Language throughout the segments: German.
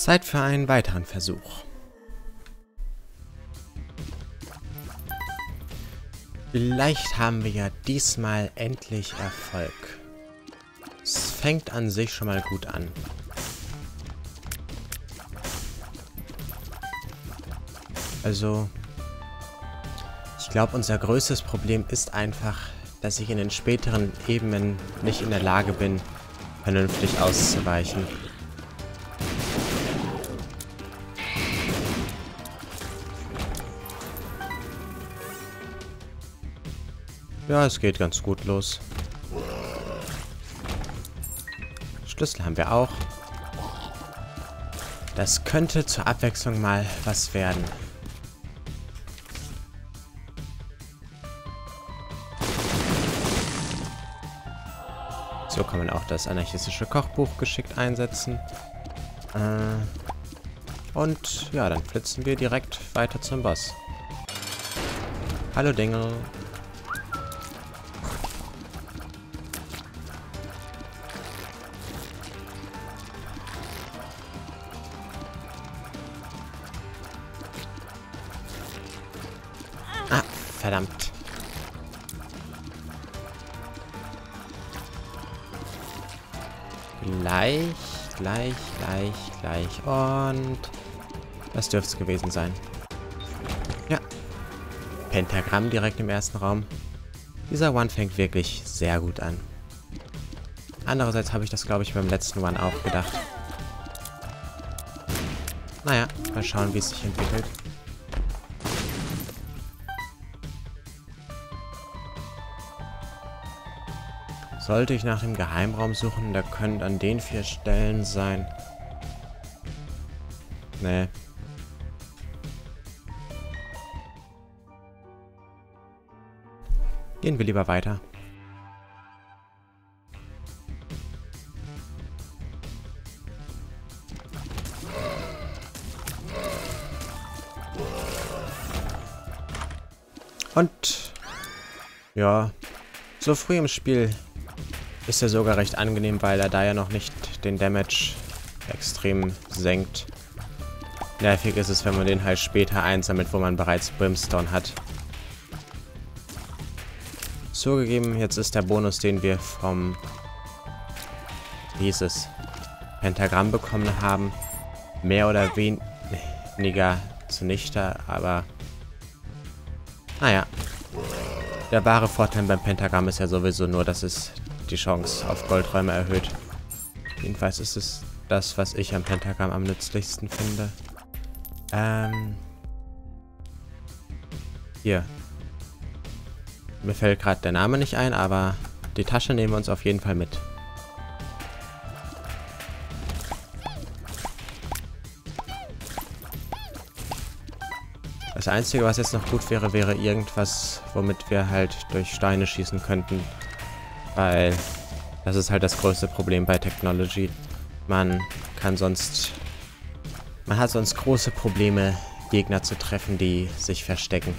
Zeit für einen weiteren Versuch. Vielleicht haben wir ja diesmal endlich Erfolg. Es fängt an sich schon mal gut an. Also, ich glaube, unser größtes Problem ist einfach, dass ich in den späteren Ebenen nicht in der Lage bin, vernünftig auszuweichen. Ja, es geht ganz gut los. Schlüssel haben wir auch. Das könnte zur Abwechslung mal was werden. So kann man auch das anarchistische Kochbuch geschickt einsetzen. Und ja, dann flitzen wir direkt weiter zum Boss. Hallo Dingel. Ah, verdammt. Gleich. Und das dürfte es gewesen sein. Ja. Pentagramm direkt im ersten Raum. Dieser One fängt wirklich sehr gut an. Andererseits habe ich das, glaube ich, beim letzten One auch gedacht. Naja, mal schauen, wie es sich entwickelt. Sollte ich nach dem Geheimraum suchen, der könnte an den 4 Stellen sein. Nee. Gehen wir lieber weiter. Und ja, so früh im Spiel ist er sogar recht angenehm, weil er da ja noch nicht den Damage extrem senkt. Nervig ist es, wenn man den halt später einsammelt, wo man bereits Brimstone hat. Zugegeben, jetzt ist der Bonus, den wir vom Pentagramm bekommen haben, mehr oder weniger zunichte, aber naja. Der wahre Vorteil beim Pentagramm ist ja sowieso nur, dass es die Chance auf Goldräume erhöht. Jedenfalls ist es das, was ich am Pentagramm am nützlichsten finde. Hier. Mir fällt gerade der Name nicht ein, aber die Tasche nehmen wir uns auf jeden Fall mit. Das Einzige, was jetzt noch gut wäre, wäre irgendwas, womit wir halt durch Steine schießen könnten. Weil das ist halt das größte Problem bei Technology. Man hat sonst große Probleme, Gegner zu treffen, die sich verstecken.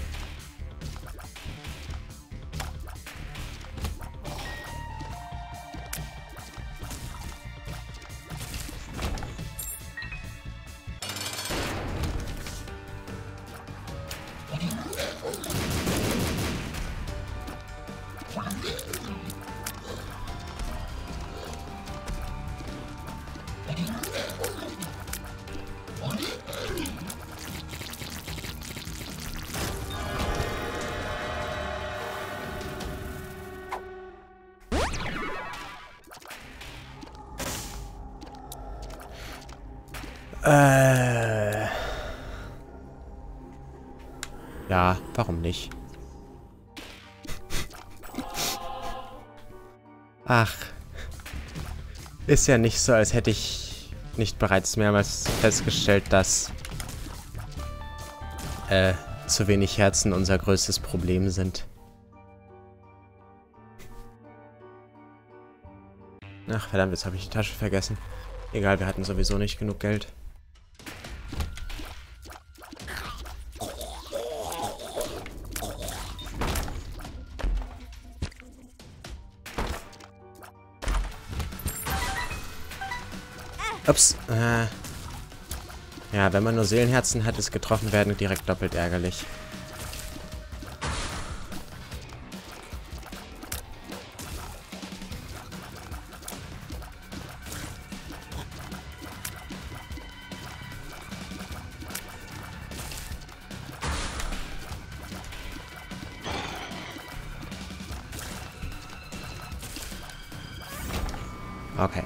Ja, warum nicht? Ach. Ist ja nicht so, als hätte ich nicht bereits mehrmals festgestellt, dass zu wenig Herzen unser größtes Problem sind. Ach, verdammt, jetzt habe ich die Tasche vergessen. Egal, wir hatten sowieso nicht genug Geld. Ups. Ja, wenn man nur Seelenherzen hat, ist getroffen werden direkt doppelt ärgerlich. Okay.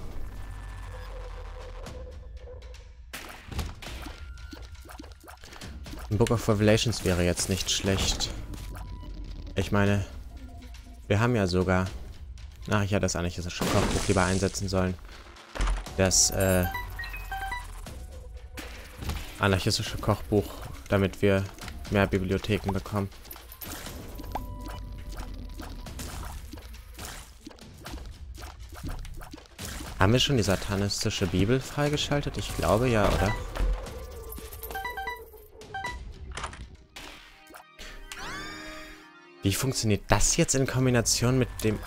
Ein Book of Revelations wäre jetzt nicht schlecht. Ich meine, wir haben ja sogar... Ach, ich hätte das anarchistische Kochbuch lieber einsetzen sollen. Das, anarchistische Kochbuch, damit wir mehr Bibliotheken bekommen. Haben wir schon die satanistische Bibel freigeschaltet? Ich glaube ja, oder? Wie funktioniert das jetzt in Kombination mit dem...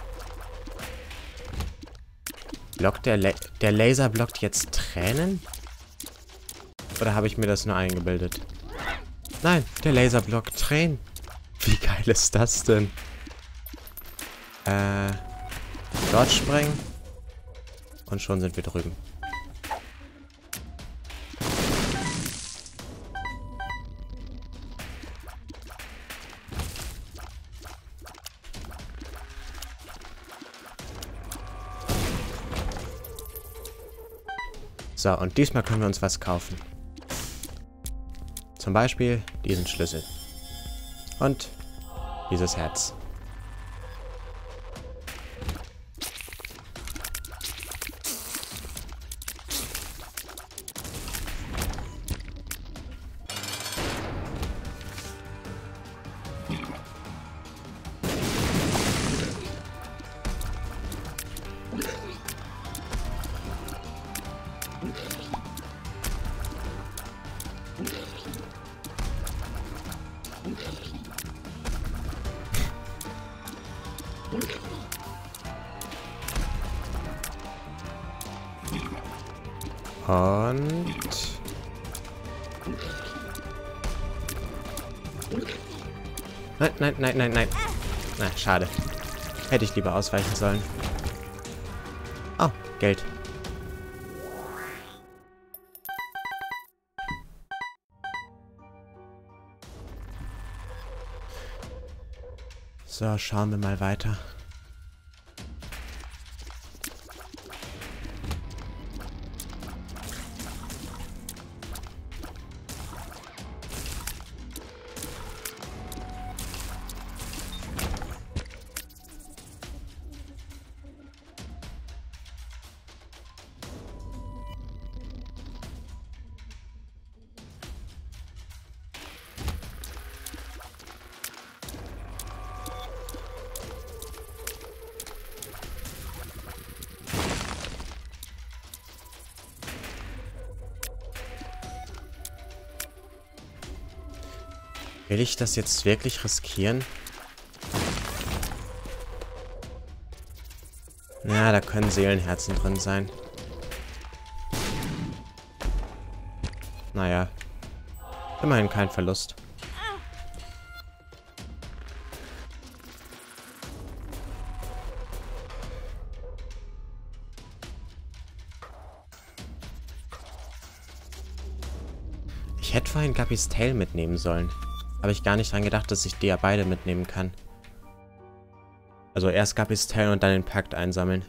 Blockt der Laser blockt jetzt Tränen? Oder habe ich mir das nur eingebildet? Nein, der Laser blockt Tränen. Wie geil ist das denn? Dort sprengen. Und schon sind wir drüben. So, und diesmal können wir uns was kaufen. Zum Beispiel diesen Schlüssel. Und dieses Herz. Und... Nein, nein, nein, nein, nein. Na, schade. Hätte ich lieber ausweichen sollen. Oh, Geld. So, schauen wir mal weiter. Will ich das jetzt wirklich riskieren? Ja, da können Seelenherzen drin sein. Naja. Immerhin kein Verlust. Ich hätte vorhin Guppys Tail mitnehmen sollen. Habe ich gar nicht dran gedacht, dass ich die ja beide mitnehmen kann. Also erst Guppys Tail und dann den Pakt einsammeln.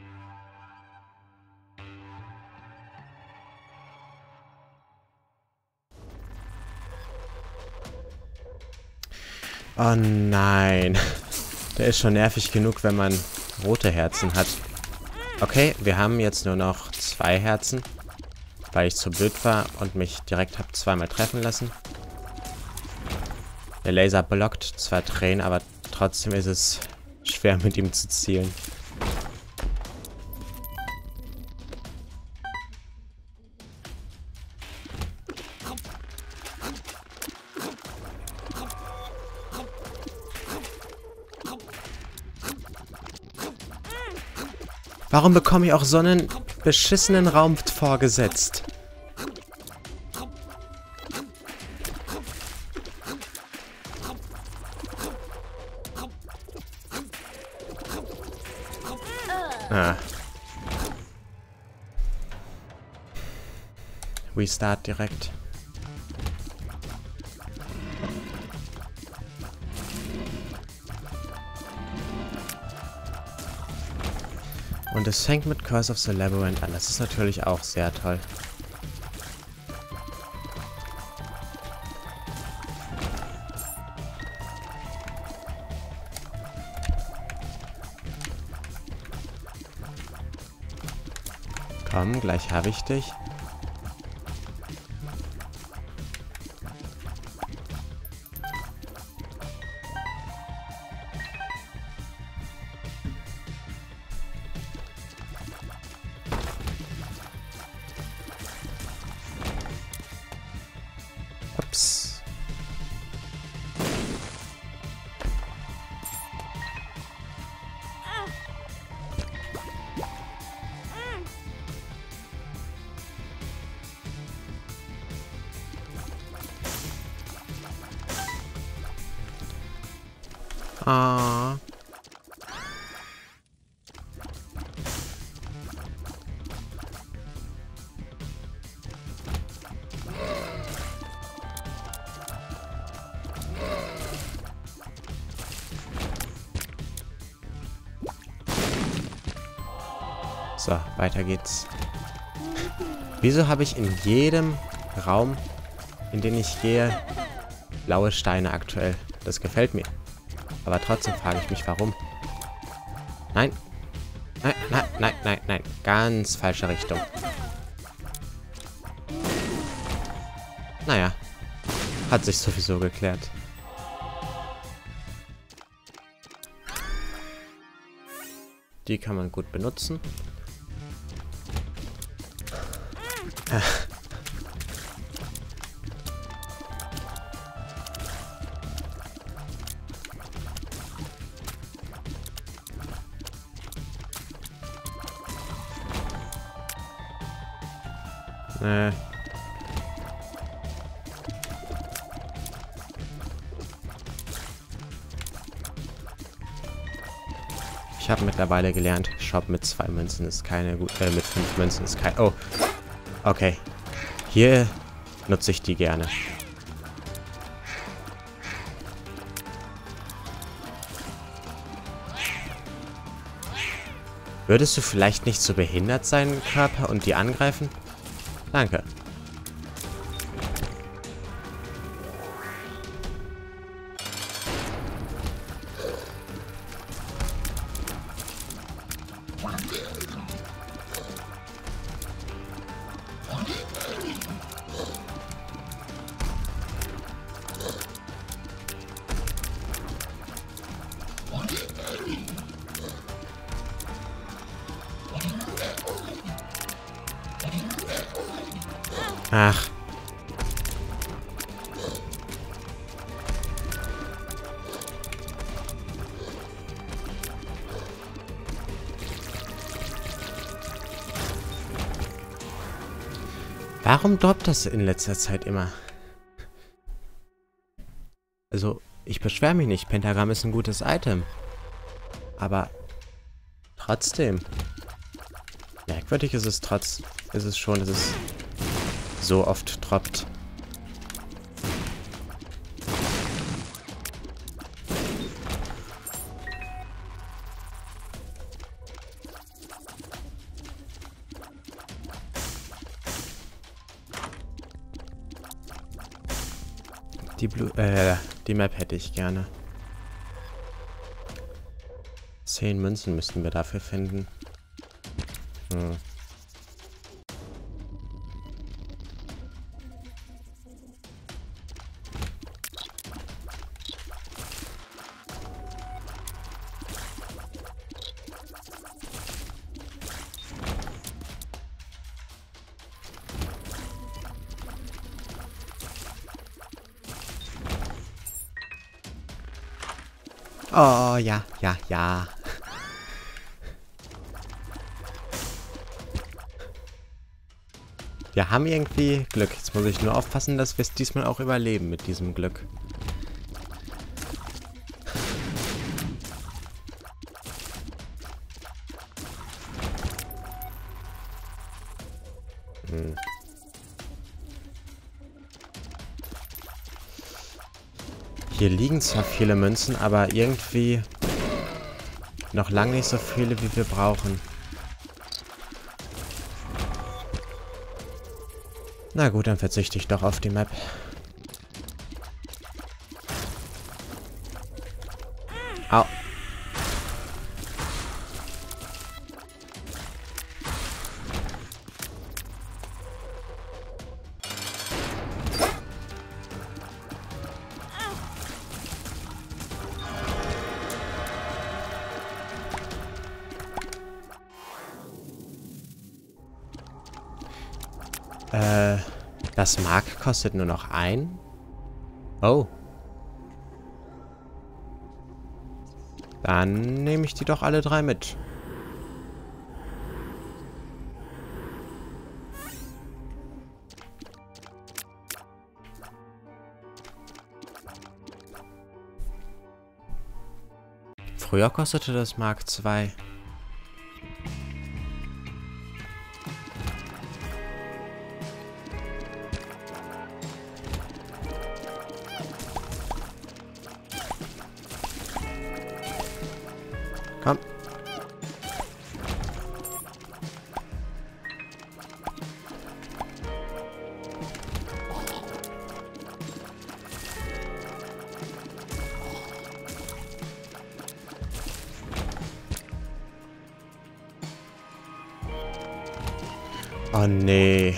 Oh nein. Der ist schon nervig genug, wenn man rote Herzen hat. Okay, wir haben jetzt nur noch 2 Herzen. Weil ich zu blöd war und mich direkt habe zweimal treffen lassen. Der Laser blockt zwar Tränen, aber trotzdem ist es schwer mit ihm zu zielen. Warum bekomme ich auch so einen beschissenen Raum vorgesetzt? Ah. Restart direkt. Und es fängt mit Curse of the Labyrinth an. Das ist natürlich auch sehr toll. Komm, gleich habe ich dich. Ups. Ah. So, weiter geht's. Wieso habe ich in jedem Raum, in den ich gehe, blaue Steine aktuell? Das gefällt mir. Aber trotzdem frage ich mich, warum. Nein. Nein, nein, nein, nein, nein. Ganz falsche Richtung. Naja. Hat sich sowieso geklärt. Die kann man gut benutzen. Ich habe mittlerweile gelernt, Shop mit 2 Münzen ist keine gute, mit 5 Münzen ist kein... Oh, okay. Hier nutze ich die gerne. Würdest du vielleicht nicht so behindert sein, Körper, und die angreifen? Danke. Ach. Warum droppt das in letzter Zeit immer? Also, ich beschwere mich nicht. Pentagramm ist ein gutes Item. Aber trotzdem. Merkwürdig ist es schon, dass es so oft droppt. Die Map hätte ich gerne. 10 Münzen müssten wir dafür finden. Hm. Oh, ja, ja, ja. Wir haben irgendwie Glück. Jetzt muss ich nur aufpassen, dass wir es diesmal auch überleben mit diesem Glück. Hier liegen zwar viele Münzen, aber irgendwie noch lange nicht so viele, wie wir brauchen. Na gut, dann verzichte ich doch auf die Map. Au. Das Mark kostet nur noch 1? Oh. Dann nehme ich die doch alle 3 mit. Früher kostete das Mark 2. Komm. Oh nee.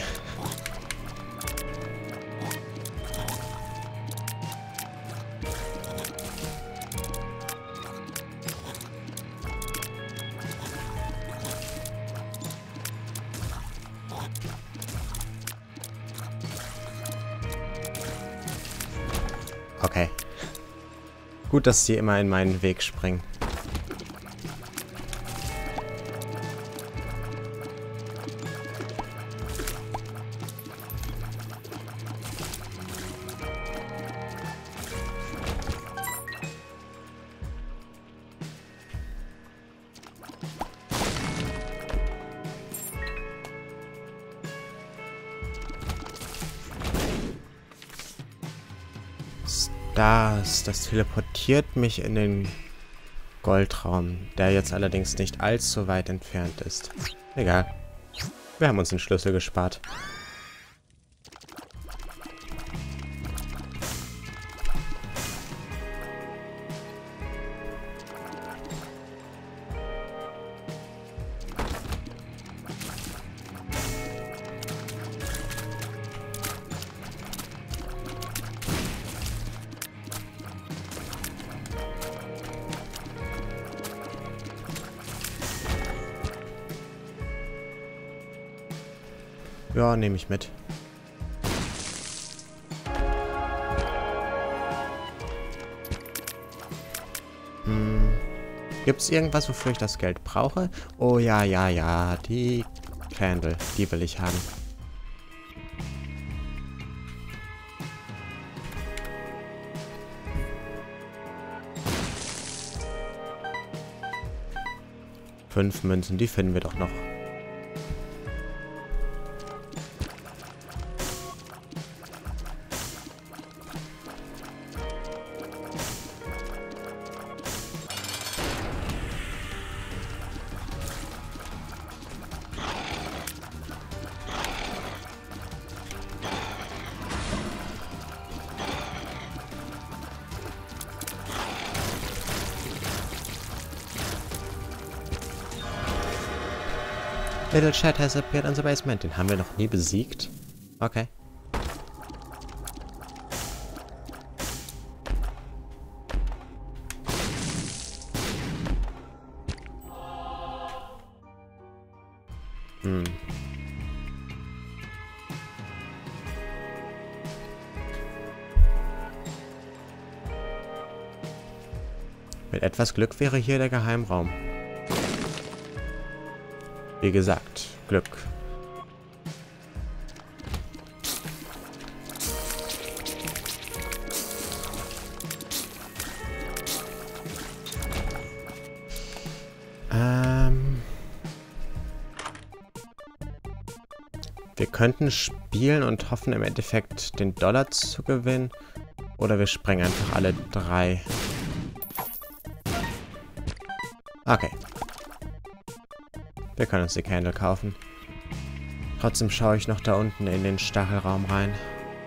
Okay. Gut, dass die immer in meinen Weg springen. Das teleportiert mich in den Goldraum, der jetzt allerdings nicht allzu weit entfernt ist. Egal. Wir haben uns den Schlüssel gespart. Ja, nehme ich mit. Gibt's irgendwas, wofür ich das Geld brauche? Oh ja, ja, ja. Die Candle. Die will ich haben. Fünf Münzen, die finden wir doch noch. Little Chat has appeared on the basement. Den haben wir noch nie besiegt. Okay. Mit etwas Glück wäre hier der Geheimraum. Wie gesagt, Glück. Wir könnten spielen und hoffen im Endeffekt den Dollar zu gewinnen. Oder wir sprengen einfach alle 3. Okay. Wir können uns die Candle kaufen. Trotzdem schaue ich noch da unten in den Stachelraum rein.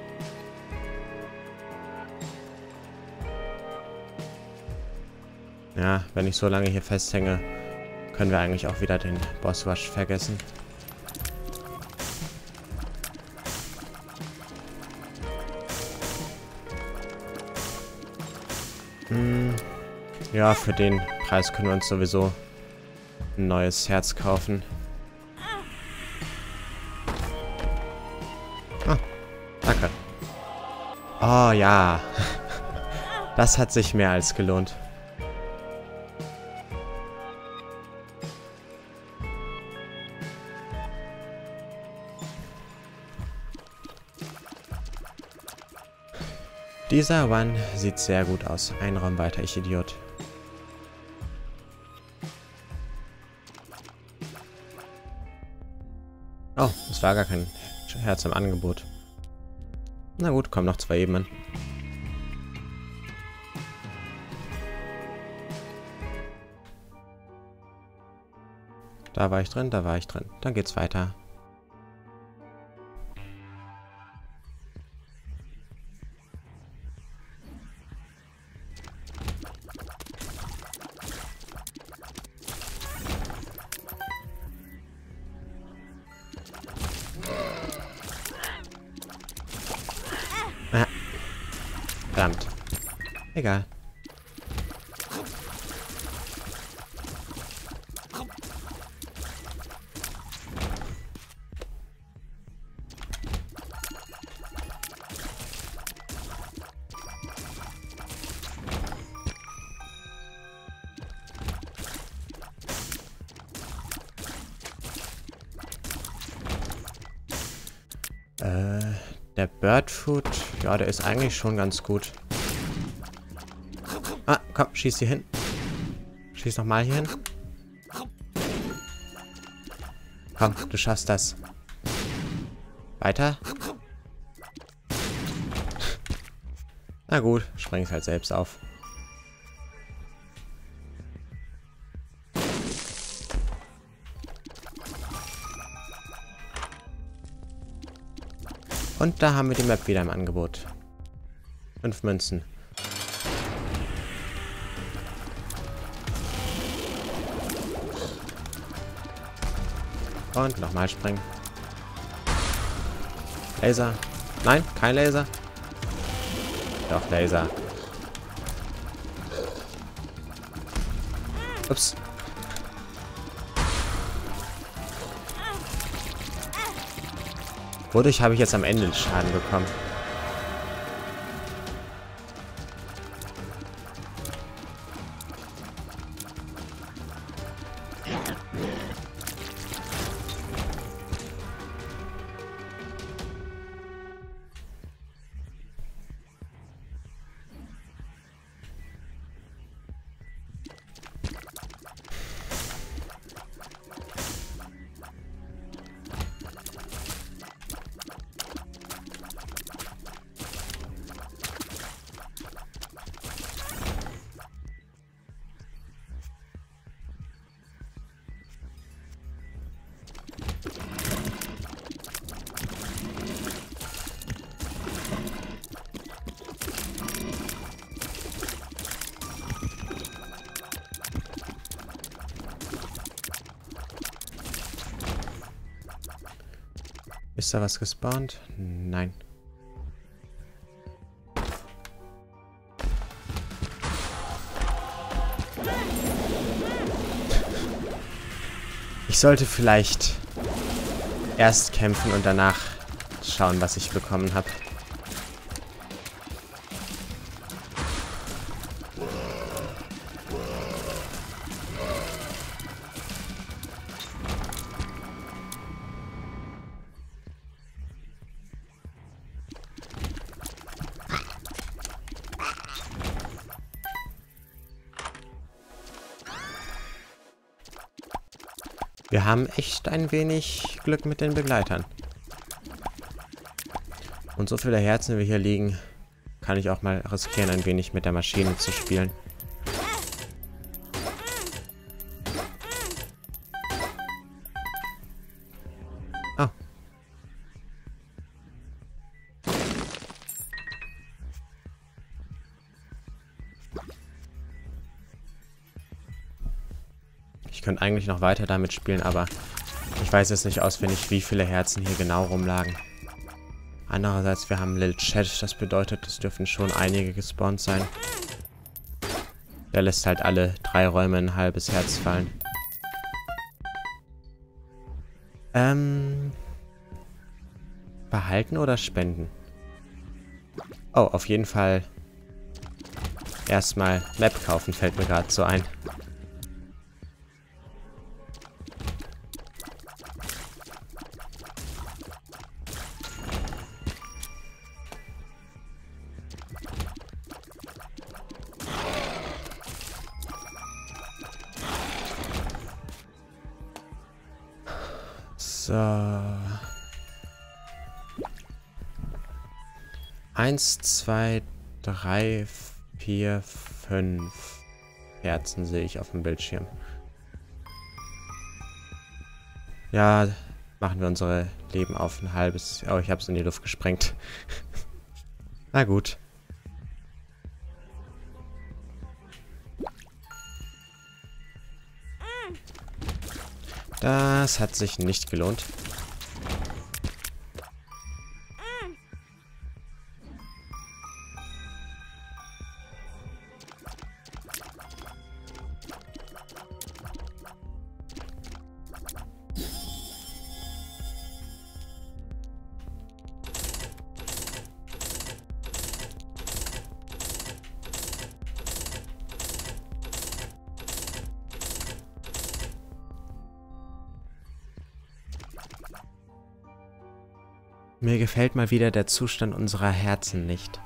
Ja, wenn ich so lange hier festhänge, können wir eigentlich auch wieder den Boss Rush vergessen. Ja, für den Preis können wir uns sowieso ein neues Herz kaufen. Ah, danke. Oh ja. Das hat sich mehr als gelohnt. Dieser One sieht sehr gut aus. Ein Raum weiter, ich Idiot. Oh, es war gar kein Herz im Angebot. Na gut, kommen noch 2 Ebenen. Da war ich drin, da war ich drin. Dann geht's weiter. Verdammt. Egal. Der Birdfood, ja, der ist eigentlich schon ganz gut. Ah, komm, schieß hier hin. Schieß nochmal hier hin. Komm, du schaffst das. Weiter. Na gut, spreng's halt selbst auf. Und da haben wir die Map wieder im Angebot. 5 Münzen. Und nochmal springen. Laser. Nein, kein Laser. Doch, Laser. Ups. Wodurch habe ich jetzt am Ende Schaden bekommen? Ist da was gespawnt? Nein. Ich sollte vielleicht erst kämpfen und danach schauen, was ich bekommen habe. Wir haben echt ein wenig Glück mit den Begleitern. Und so viele Herzen, wie hier liegen, kann ich auch mal riskieren, ein wenig mit der Maschine zu spielen. Oh. Ich könnte eigentlich noch weiter damit spielen, aber ich weiß jetzt nicht auswendig, wie viele Herzen hier genau rumlagen. Andererseits, wir haben Lil Chat, das bedeutet, es dürfen schon einige gespawnt sein. Der lässt halt alle 3 Räume ein halbes Herz fallen. Behalten oder spenden? Oh, auf jeden Fall erstmal Map kaufen, fällt mir gerade so ein. So. 1, 2, 3, 4, 5 Herzen sehe ich auf dem Bildschirm. Ja, machen wir unsere Leben auf ein halbes... Oh, ich habe es in die Luft gesprengt. Na gut. Das hat sich nicht gelohnt. Mir gefällt mal wieder der Zustand unserer Herzen nicht.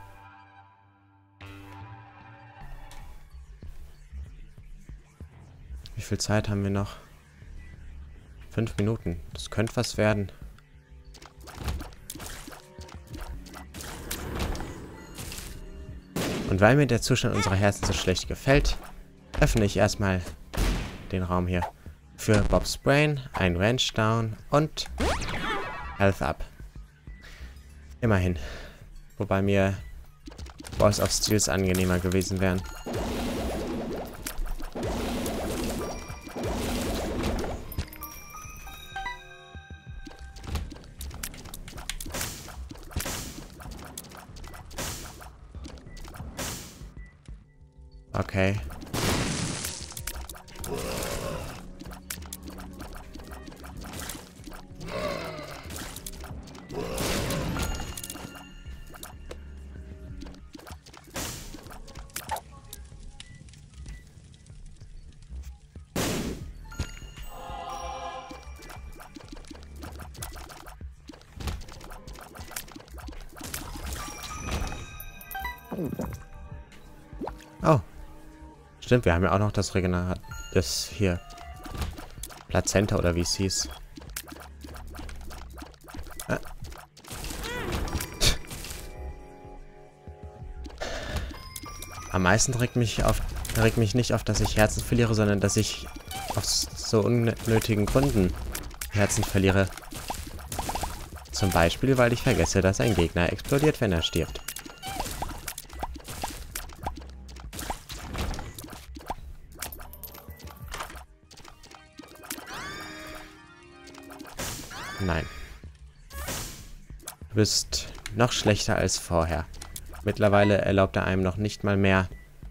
Wie viel Zeit haben wir noch? 5 Minuten. Das könnte was werden. Und weil mir der Zustand unserer Herzen so schlecht gefällt, öffne ich erstmal den Raum hier. Für Bob's Brain, ein Ranch Down und Health Up. Immerhin. Wobei mir Balls of Steels angenehmer gewesen wären. Okay. Oh. Stimmt, wir haben ja auch noch das Regenerat... Das hier. Plazenta oder wie es hieß. Ah. Am meisten regt mich nicht auf, dass ich Herzen verliere, sondern dass ich aus so unnötigen Gründen Herzen verliere. Zum Beispiel, weil ich vergesse, dass ein Gegner explodiert, wenn er stirbt. Nein. Du bist noch schlechter als vorher. Mittlerweile erlaubt er einem noch nicht mal mehr,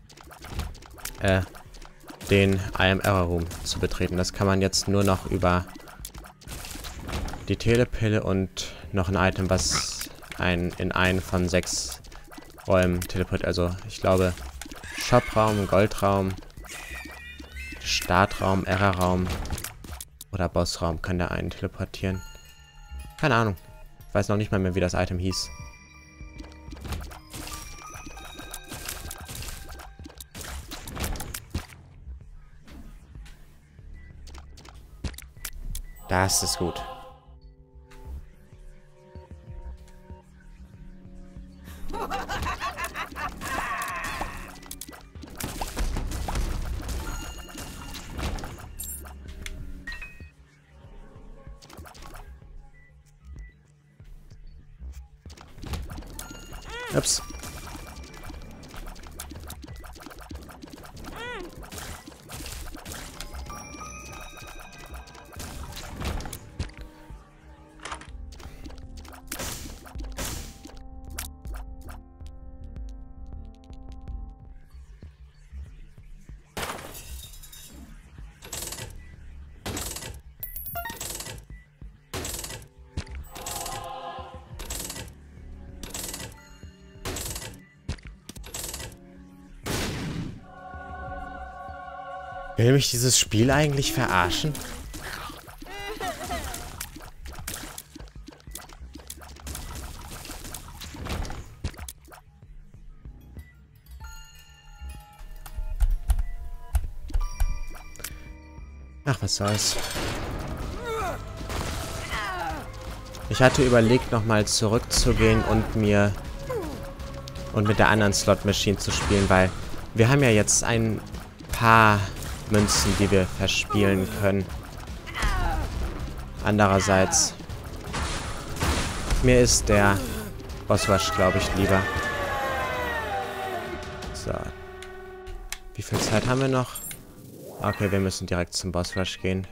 den I Am Error Room zu betreten. Das kann man jetzt nur noch über die Telepille und noch ein Item, was einen in einen von 6 Räumen teleportiert. Also, ich glaube, Shopraum, Goldraum, Startraum, Errorraum oder Bossraum kann der einen teleportieren. Keine Ahnung. Ich weiß noch nicht mal mehr, wie das Item hieß. Das ist gut. Ups. Will mich dieses Spiel eigentlich verarschen? Ach, was soll's. Ich hatte überlegt, nochmal zurückzugehen und mit der anderen Slot Machine zu spielen, weil wir haben ja jetzt ein paar Münzen, die wir verspielen können. Andererseits, mir ist der Boss Rush, glaube ich, lieber. So. Wie viel Zeit haben wir noch? Okay, wir müssen direkt zum Boss Rush gehen.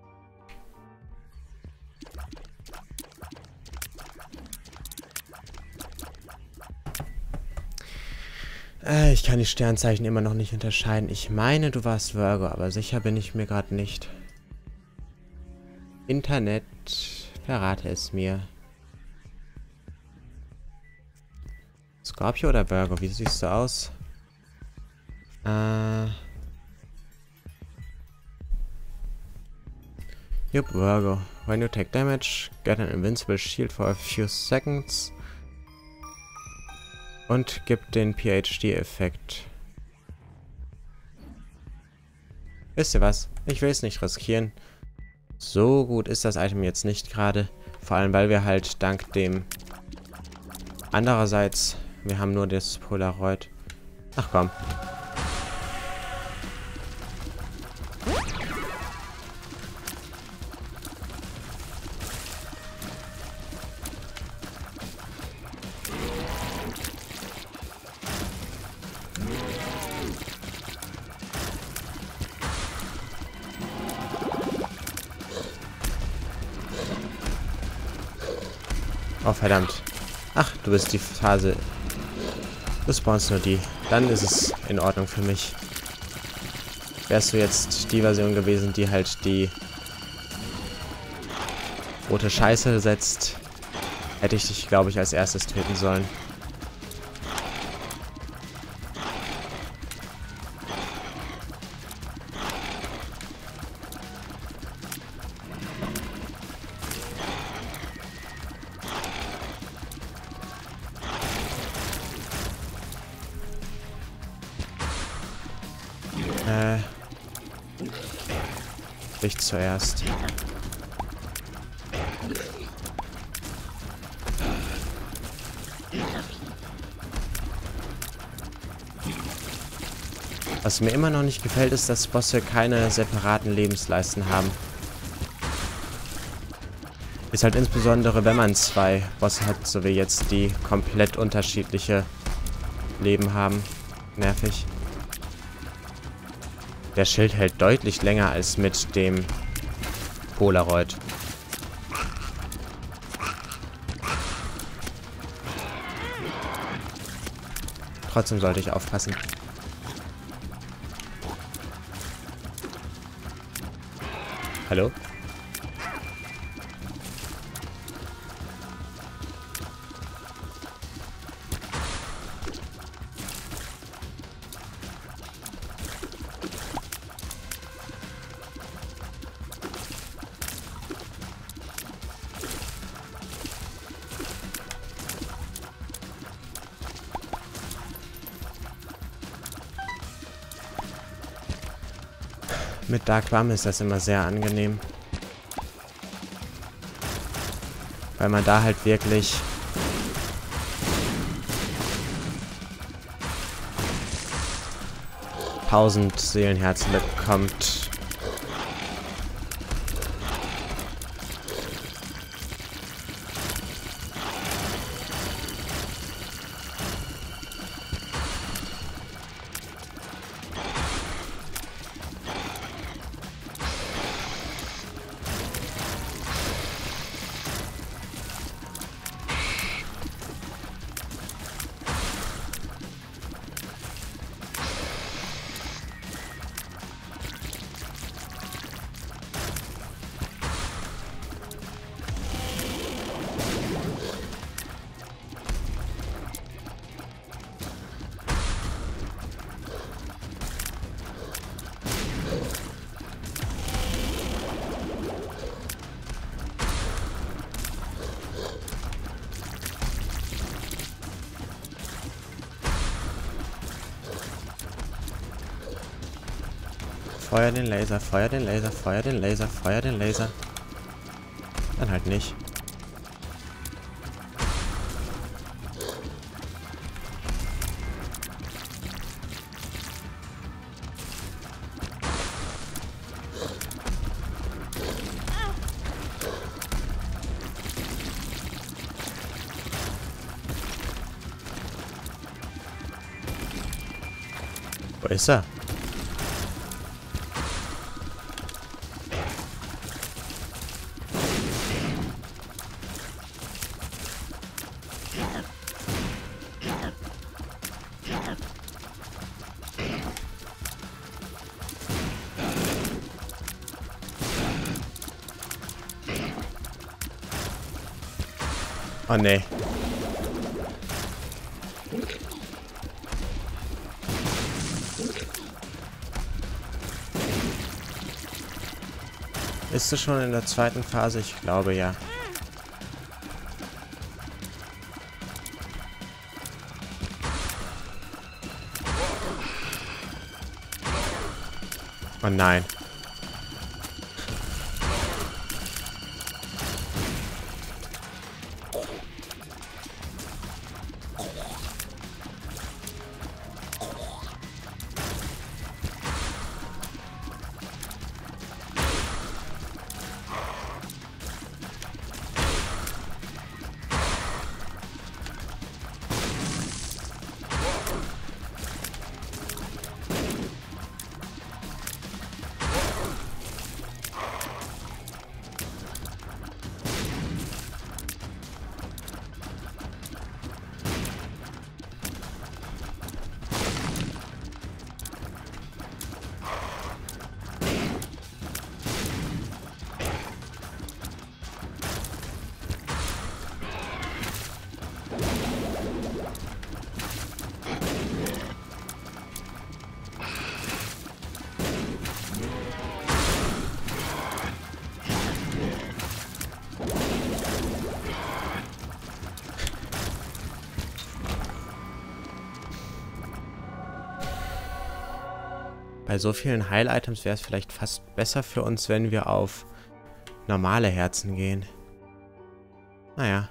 Ich kann die Sternzeichen immer noch nicht unterscheiden. Ich meine, du warst Virgo, aber sicher bin ich mir gerade nicht. Internet, verrate es mir. Scorpio oder Virgo? Wie siehst du aus? Yup, Virgo. When you take damage, get an invincible shield for a few seconds. Und gibt den PhD-Effekt. Wisst ihr was? Ich will es nicht riskieren. So gut ist das Item jetzt nicht gerade. Vor allem, weil wir halt dank dem... Andererseits, wir haben nur das Polaroid. Ach komm. Oh, verdammt. Ach, du bist die Phase. Du spawnst nur die. Dann ist es in Ordnung für mich. Wärst du jetzt die Version gewesen, die halt die rote Scheiße setzt, hätte ich dich, glaube ich, als erstes töten sollen. Ich zuerst. Was mir immer noch nicht gefällt, ist, dass Bosse keine separaten Lebensleisten haben. Ist halt insbesondere, wenn man zwei Bosse hat, so wie jetzt, die komplett unterschiedliche Leben haben. Nervig. Der Schild hält deutlich länger als mit dem Polaroid. Trotzdem sollte ich aufpassen. Hallo? Mit Dark Rum ist das immer sehr angenehm. Weil man da halt wirklich tausend Seelenherzen bekommt. Feuer den Laser, feuer den Laser, feuer den Laser, feuer den Laser. Dann halt nicht. Wo ist er? Oh nee. Ist du schon in der zweiten Phase? Ich glaube ja. Oh nein. Bei so vielen Heil-Items wäre es vielleicht fast besser für uns, wenn wir auf normale Herzen gehen. Naja.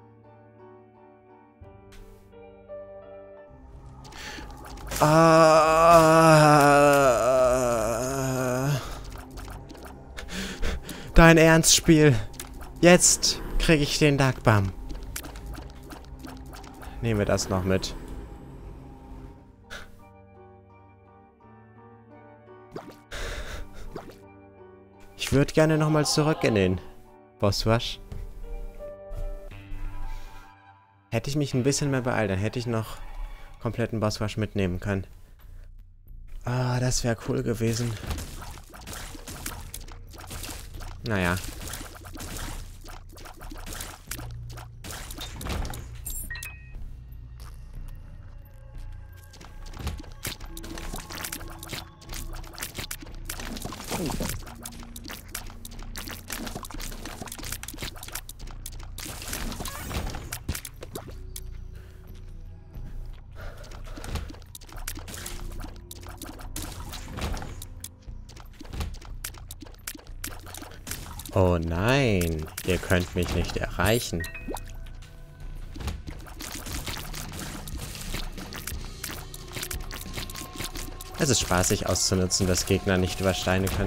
Dein Ernstspiel. Jetzt kriege ich den Darkbum. Nehmen wir das noch mit. Ich würde gerne nochmal zurück in den Bossrush. Hätte ich mich ein bisschen mehr beeilt, dann hätte ich noch kompletten Bossrush mitnehmen können. Ah, das wäre cool gewesen. Naja. Oh nein, ihr könnt mich nicht erreichen. Es ist spaßig auszunutzen, dass Gegner nicht über Steine können.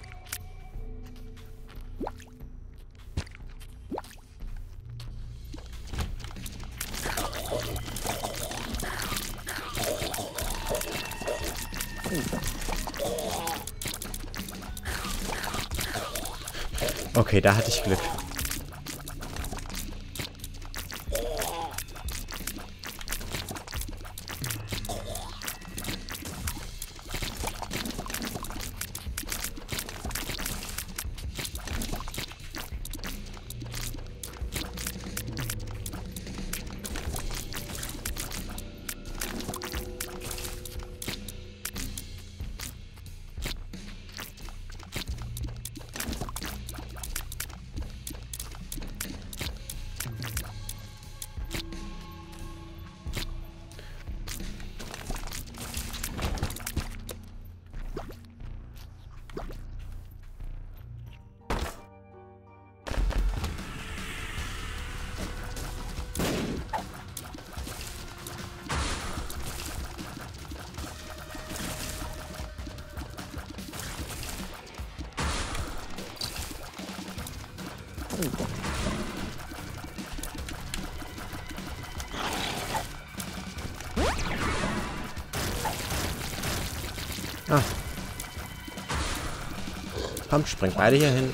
Okay, da hatte ich Glück. Ah. Komm, springt beide hier hin.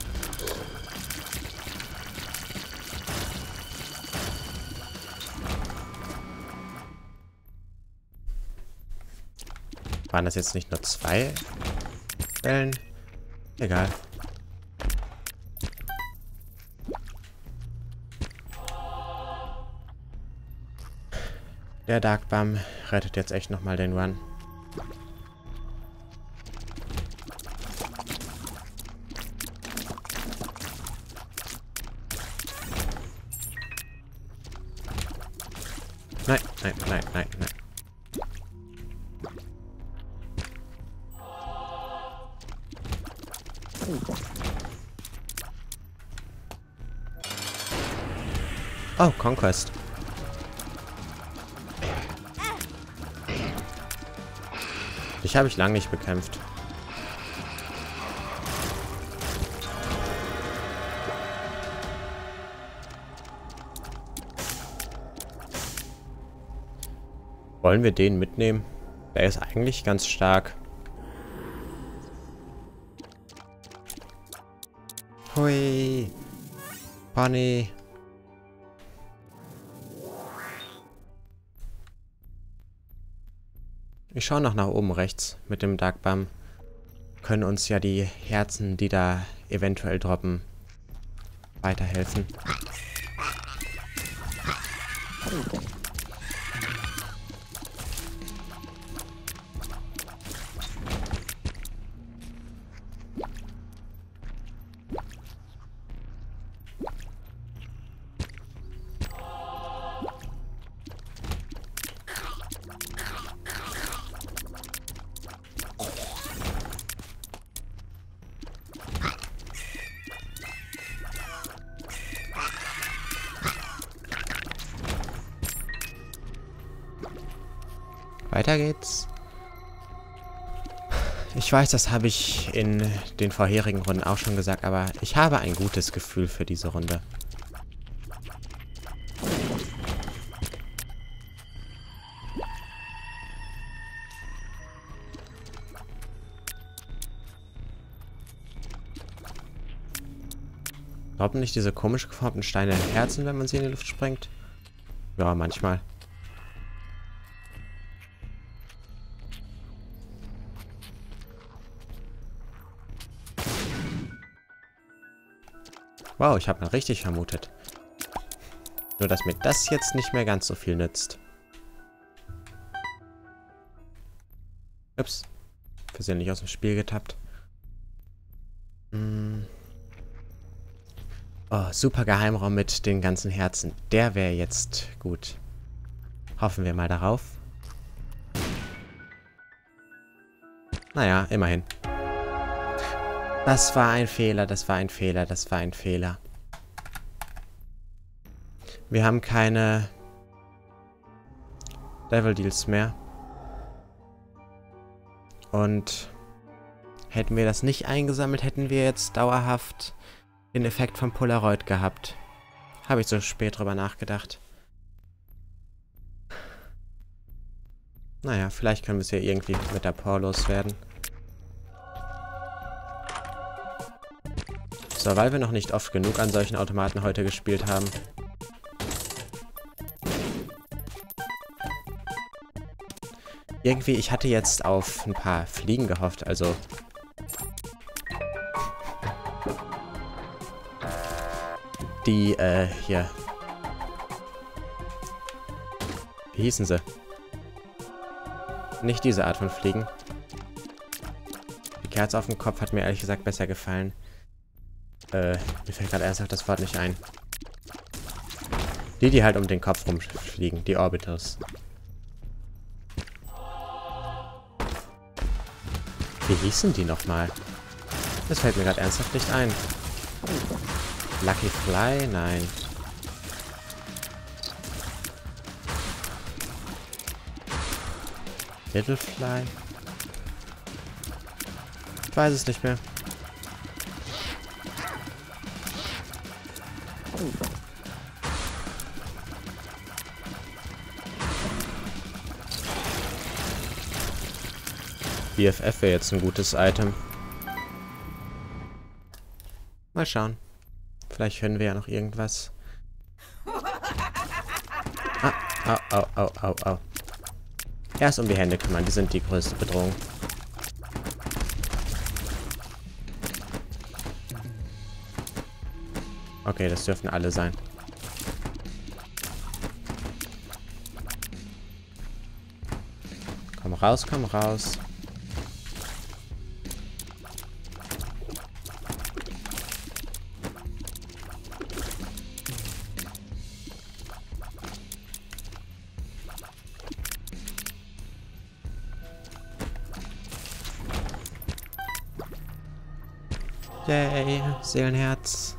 Waren das jetzt nicht nur 2 Wellen? Egal. Der Dark Bum rettet jetzt echt nochmal den Run. Nein, nein, nein, nein, nein. Oh, Conquest. Dich habe ich lange nicht bekämpft. Wollen wir den mitnehmen? Der ist eigentlich ganz stark. Hui. Pony. Ich schaue noch nach oben rechts mit dem Dark Bum. Können uns ja die Herzen, die da eventuell droppen, weiterhelfen. Weiter geht's. Ich weiß, das habe ich in den vorherigen Runden auch schon gesagt, aber ich habe ein gutes Gefühl für diese Runde. Glauben nicht diese komisch geformten Steine Herzen, wenn man sie in die Luft sprengt? Ja, manchmal. Wow, ich habe mal richtig vermutet. Nur, dass mir das jetzt nicht mehr ganz so viel nützt. Ups. Versehentlich aus dem Spiel getappt. Oh, super Geheimraum mit den ganzen Herzen. Der wäre jetzt gut. Hoffen wir mal darauf. Naja, immerhin. Das war ein Fehler, das war ein Fehler, das war ein Fehler. Wir haben keine Devil Deals mehr. Und hätten wir das nicht eingesammelt, hätten wir jetzt dauerhaft den Effekt vom Polaroid gehabt. Habe ich so spät drüber nachgedacht. Naja, vielleicht können wir es ja irgendwie mit der Power loswerden. So, weil wir noch nicht oft genug an solchen Automaten heute gespielt haben. Irgendwie, ich hatte jetzt auf ein paar Fliegen gehofft, also... Die, hier... Wie hießen sie? Nicht diese Art von Fliegen. Die Kerze auf dem Kopf hat mir ehrlich gesagt besser gefallen. Mir fällt gerade ernsthaft das Wort nicht ein. Die halt um den Kopf rumfliegen. Die Orbiters. Wie hießen die nochmal? Das fällt mir gerade ernsthaft nicht ein. Lucky Fly? Nein. Little Fly? Ich weiß es nicht mehr. BFF wäre jetzt ein gutes Item. Mal schauen. Vielleicht hören wir ja noch irgendwas. Ah, au, au, au, au, au. Erst um die Hände kümmern, die sind die größte Bedrohung. Okay, das dürfen alle sein. Komm raus, komm raus. Yay, Seelenherz.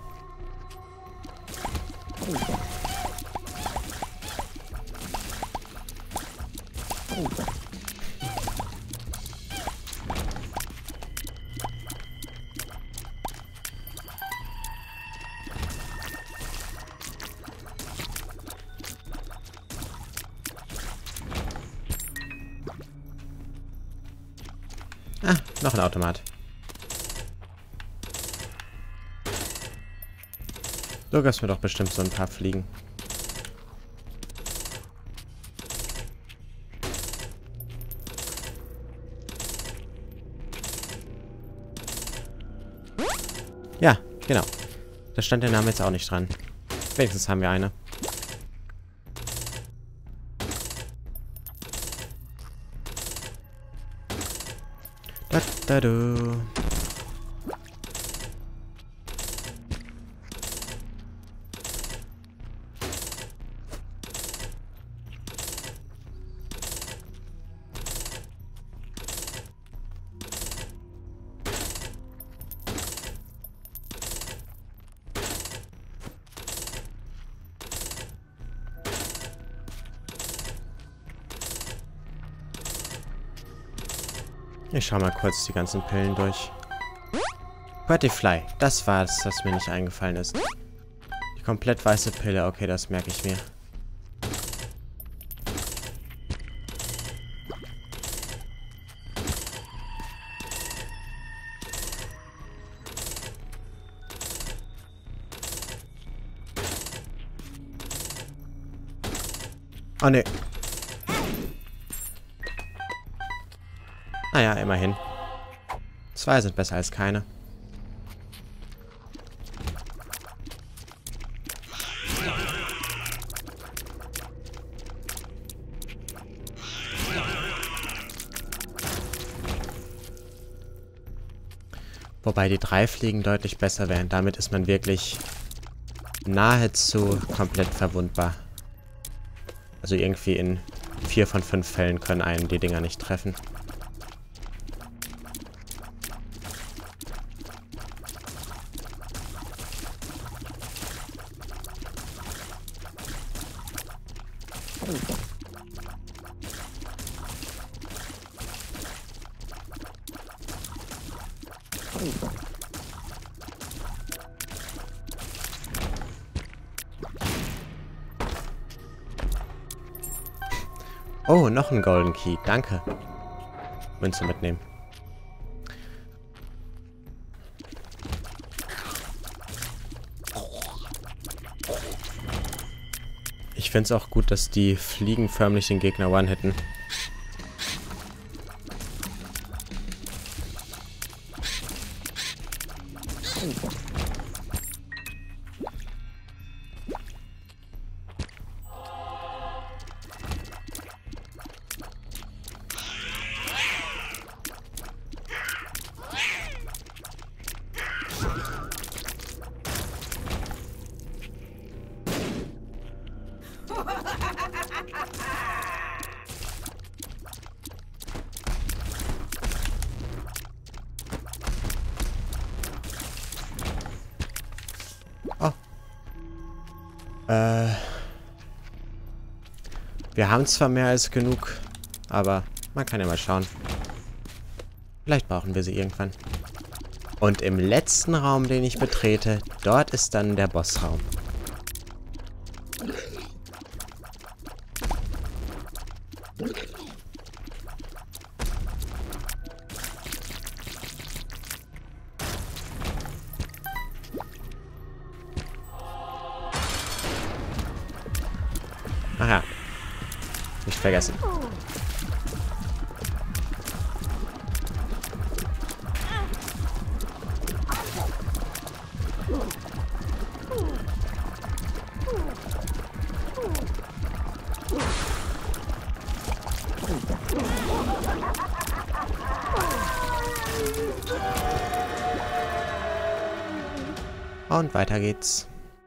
Ah, noch ein Automat. Du gibst mir doch bestimmt so ein paar Fliegen. Ja, genau. Da stand der Name jetzt auch nicht dran. Wenigstens haben wir eine. Da, da, du. Ich schau mal kurz die ganzen Pillen durch. Prettyfly, das war es, was mir nicht eingefallen ist. Die komplett weiße Pille, okay, das merke ich mir. Oh ne. Naja, immerhin. 2 sind besser als keine. Wobei die 3 Fliegen deutlich besser wären. Damit ist man wirklich nahezu komplett verwundbar. Also irgendwie in 4 von 5 Fällen können einen die Dinger nicht treffen. Oh, noch ein Golden Key. Danke. Münze mitnehmen. Ich finde es auch gut, dass die Fliegen förmlich den Gegner one-hitten. Oh. Wir haben zwar mehr als genug, aber man kann ja mal schauen. Vielleicht brauchen wir sie irgendwann. Und im letzten Raum, den ich betrete, dort ist dann der Bossraum. Nicht vergessen. Und weiter geht's.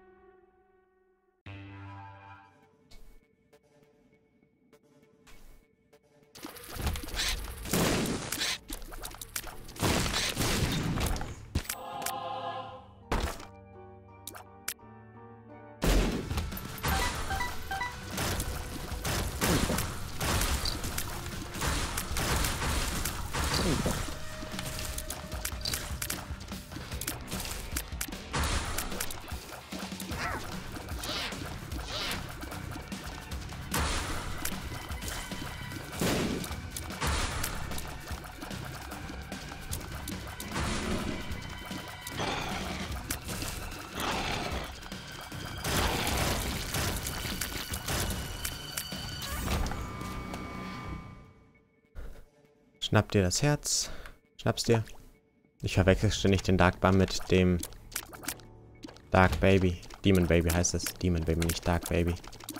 Schnapp dir das Herz. Schnapp's dir. Ich verwechsel ständig den Dark Bum mit dem Dark Baby. Demon Baby heißt es. Demon Baby, nicht Dark Baby.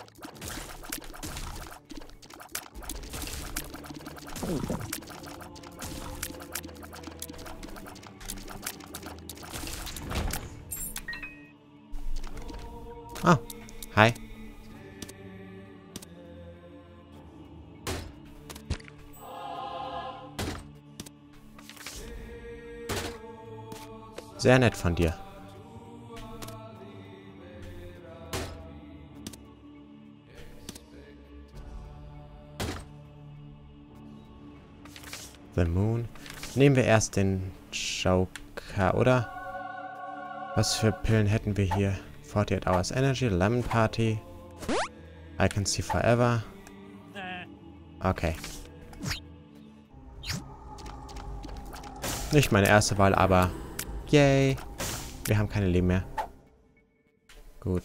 Ah, hi. Sehr nett von dir. The Moon. Nehmen wir erst den Joker, oder? Was für Pillen hätten wir hier? 48 Hours Energy, Lemon Party. I Can See Forever. Okay. Nicht meine erste Wahl, aber yay. Wir haben keine Leben mehr. Gut.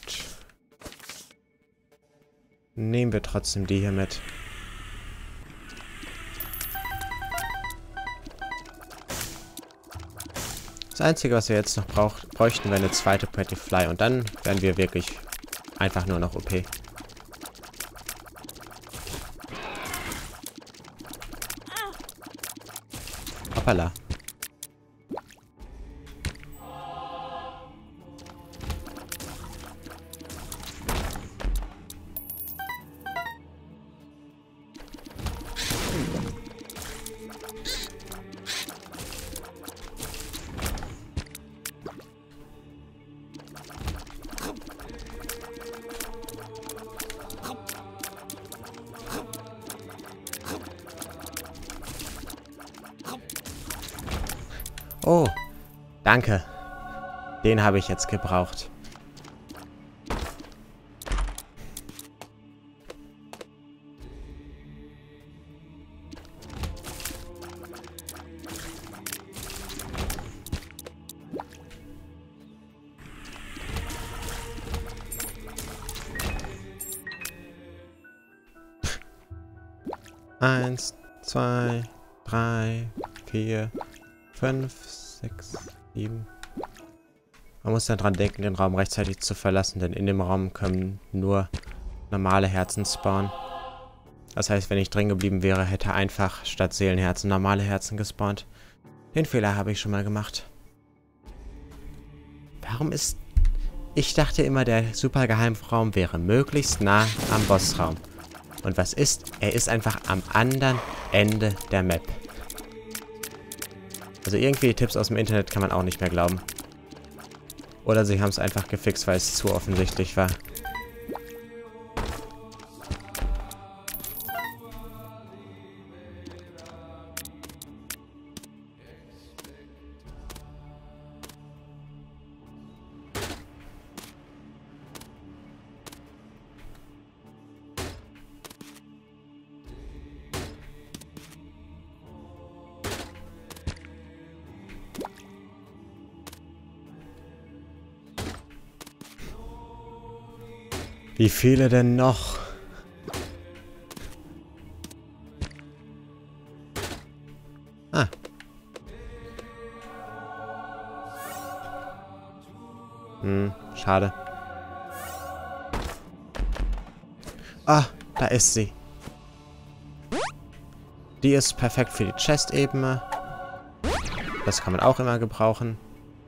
Nehmen wir trotzdem die hier mit. Das Einzige, was wir jetzt noch bräuchten, wäre eine zweite Pretty Fly. Und dann wären wir wirklich einfach nur noch OP. Hoppala. Oh, danke. Den habe ich jetzt gebraucht. Eins, zwei, drei, 4, 5, 6, 7. Man muss dann dran denken, den Raum rechtzeitig zu verlassen, denn in dem Raum können nur normale Herzen spawnen. Das heißt, wenn ich drin geblieben wäre, hätte einfach statt Seelenherzen normale Herzen gespawnt. Den Fehler habe ich schon mal gemacht. Warum ist... Ich dachte immer, der super Geheimraum wäre möglichst nah am Bossraum. Und was ist? Er ist einfach am anderen Ende der Map. Also irgendwie Tipps aus dem Internet kann man auch nicht mehr glauben. Oder sie haben es einfach gefixt, weil es zu offensichtlich war. Wie viele denn noch? Ah. Schade. Ah, da ist sie. Die ist perfekt für die Chest-Ebene. Das kann man auch immer gebrauchen.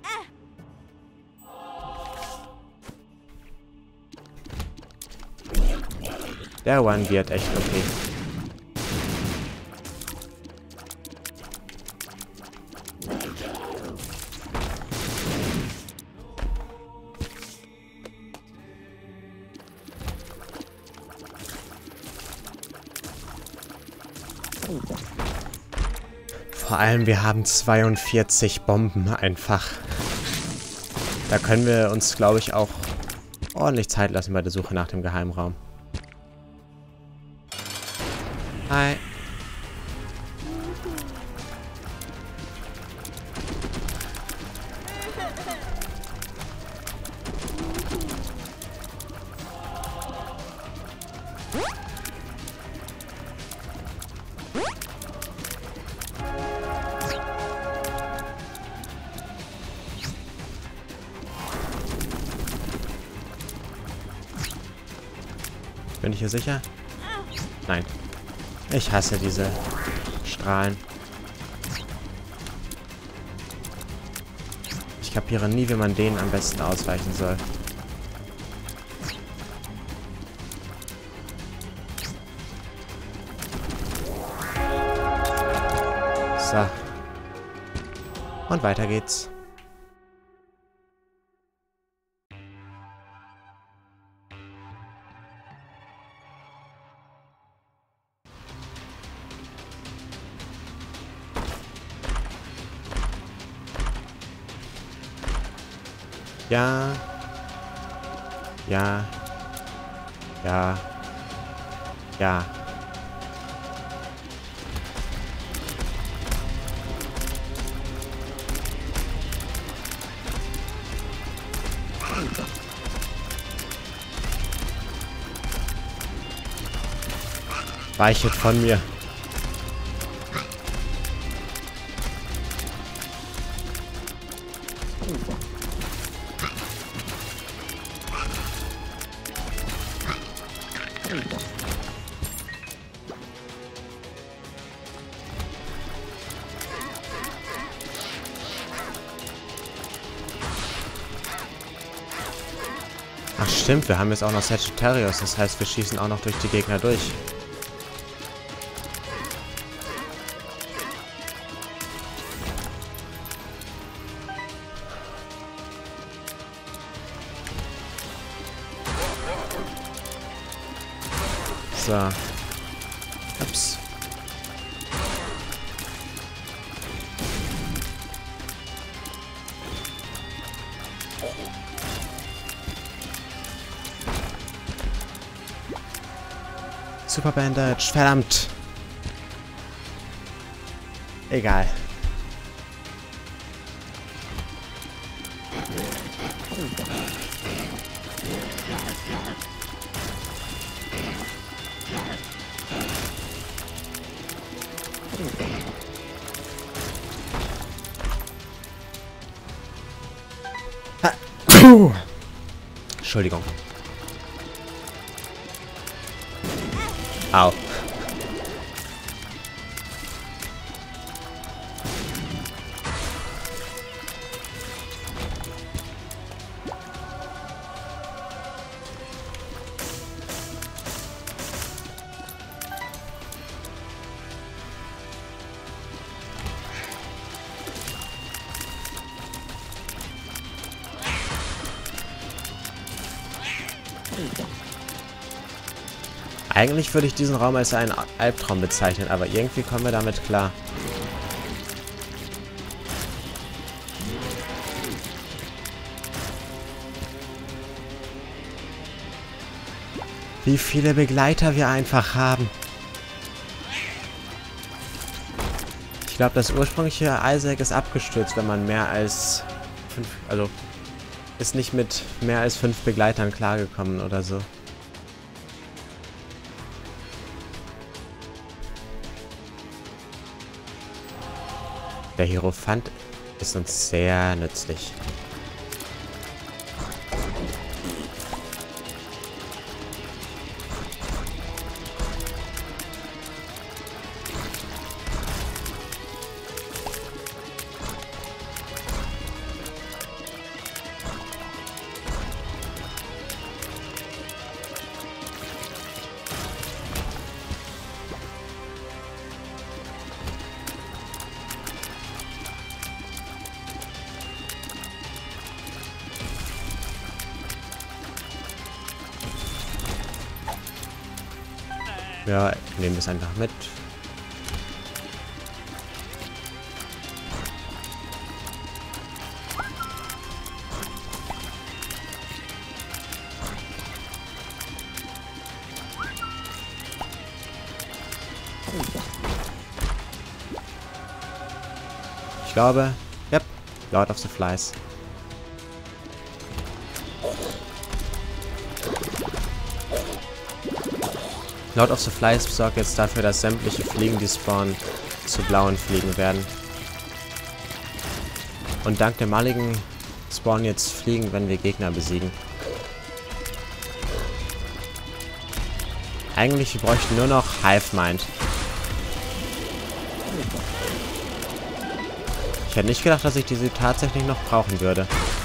Der One wird echt okay. Vor allem, wir haben 42 Bomben einfach. Da können wir uns, glaube ich, auch ordentlich Zeit lassen bei der Suche nach dem Geheimraum. Hi. Bin ich hier sicher? Nein. Ich hasse diese Strahlen. Ich kapiere nie, wie man denen am besten ausweichen soll. So. Und weiter geht's. Ja. Ja. Ja. Ja. Weichet von mir. Ach stimmt, wir haben jetzt auch noch Sagittarius, das heißt, wir schießen auch noch durch die Gegner durch. So. Ups. Super Bandage, verdammt. Egal. Ha. Entschuldigung. Au. Eigentlich würde ich diesen Raum als einen Albtraum bezeichnen, aber irgendwie kommen wir damit klar. Wie viele Begleiter wir einfach haben. Ich glaube, das ursprüngliche Isaac ist abgestürzt, wenn man mehr als 5, also ist nicht mit mehr als 5 Begleitern klargekommen oder so. Der Hierophant ist uns sehr nützlich. Ja, nehmen wir es einfach mit. Ich glaube, yep, Lord of the Flies. Lord of the Flies sorgt jetzt dafür, dass sämtliche Fliegen, die spawnen, zu blauen Fliegen werden. Und dank der maligen spawnen jetzt Fliegen, wenn wir Gegner besiegen. Eigentlich, wir bräuchten nur noch Hive Mind. Ich hätte nicht gedacht, dass ich diese tatsächlich noch brauchen würde.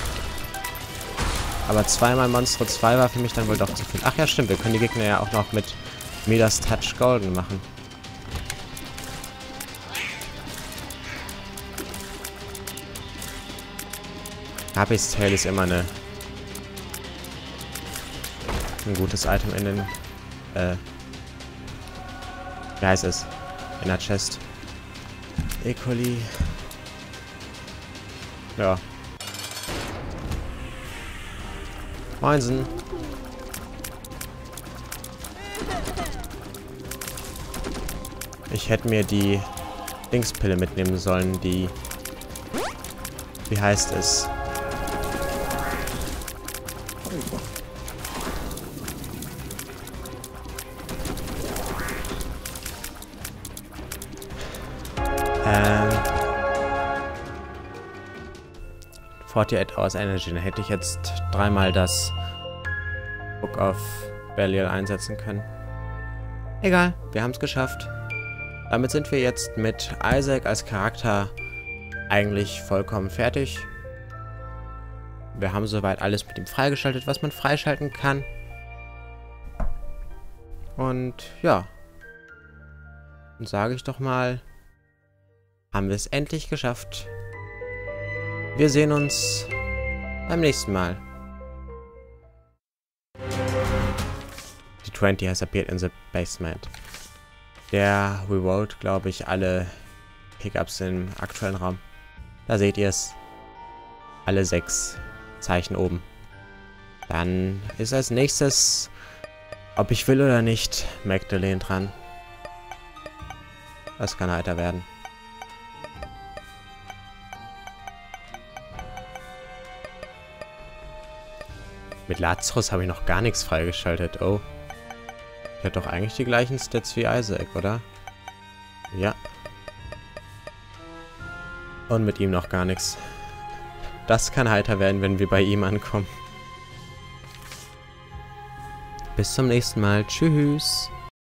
Aber zweimal Monstro 2 war für mich dann wohl doch zu viel. Ach ja, stimmt, wir können die Gegner ja auch noch mit Midas Touch Golden machen. Harpy's Tail ist immer ein gutes Item in den, wie heißt es? In der Chest. E. coli. Ja. Moinsen. Ich hätte mir die Dingspille mitnehmen sollen, die... Wie heißt es? Ähm... 48 Hours Energy. Dann hätte ich jetzt dreimal das Book of Belial einsetzen können. Egal, wir haben es geschafft. Damit sind wir jetzt mit Isaac als Charakter eigentlich vollkommen fertig. Wir haben soweit alles mit ihm freigeschaltet, was man freischalten kann. Und ja, dann sage ich doch mal, haben wir es endlich geschafft. Wir sehen uns beim nächsten Mal. Die 20 has appeared in the basement. Der rewollt, glaube ich, alle Pickups im aktuellen Raum. Da seht ihr es. Alle 6 Zeichen oben. Dann ist als nächstes, ob ich will oder nicht, Magdalene dran. Das kann heiter werden. Mit Lazarus habe ich noch gar nichts freigeschaltet. Oh. Der hat doch eigentlich die gleichen Stats wie Isaac, oder? Ja. Und mit ihm noch gar nichts. Das kann heiter werden, wenn wir bei ihm ankommen. Bis zum nächsten Mal. Tschüss.